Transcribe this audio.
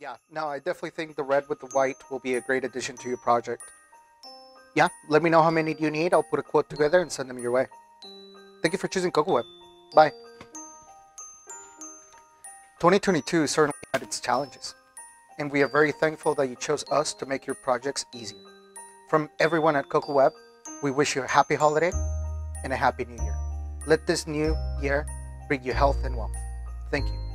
Yeah, no, I definitely think the red with the white will be a great addition to your project. Yeah, let me know how many do you need. I'll put a quote together and send them your way. Thank you for choosing Cocoweb. Bye. 2022 certainly had its challenges, and we are very thankful that you chose us to make your projects easier. From everyone at Cocoweb, we wish you a happy holiday and a happy new year. Let this new year bring you health and wealth. Thank you.